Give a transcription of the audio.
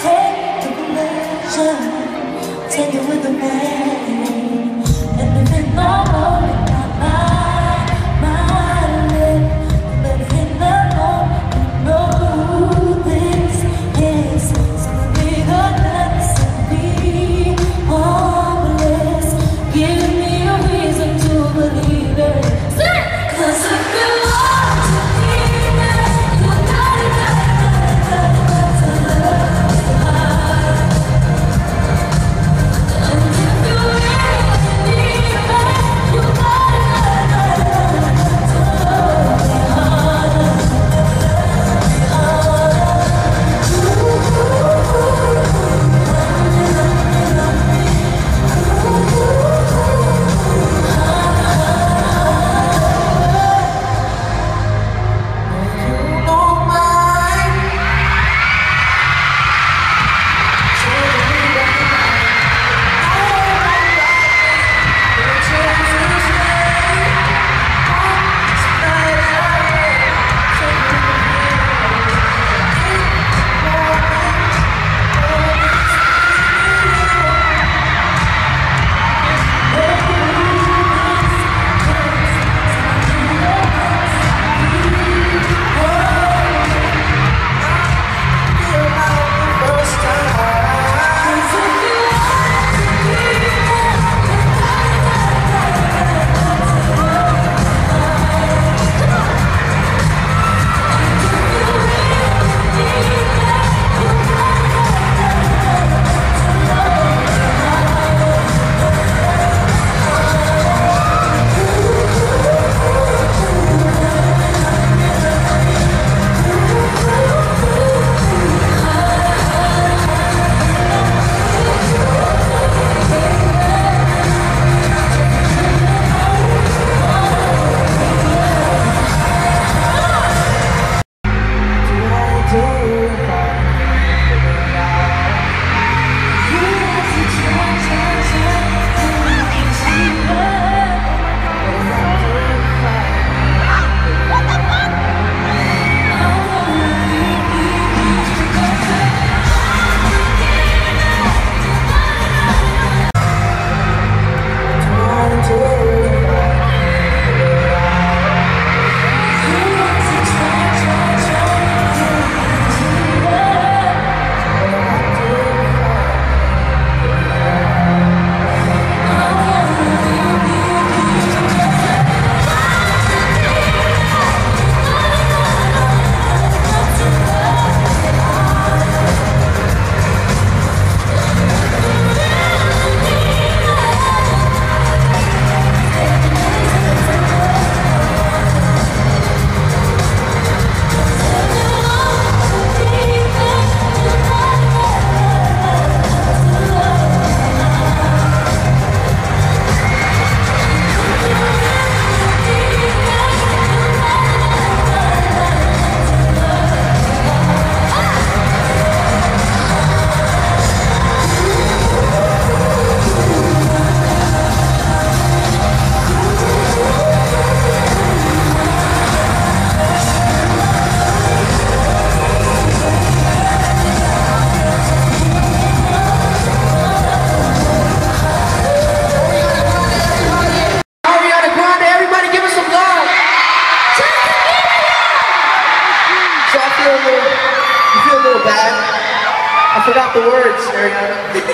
Take it with the rain, and if it's no more in my lips, let it hit the moment. You know who this is. So be the next to be hopeless. Give me a reason to believe it. 'Cause if you want to believe it, you gotta I forgot the words, Ariana.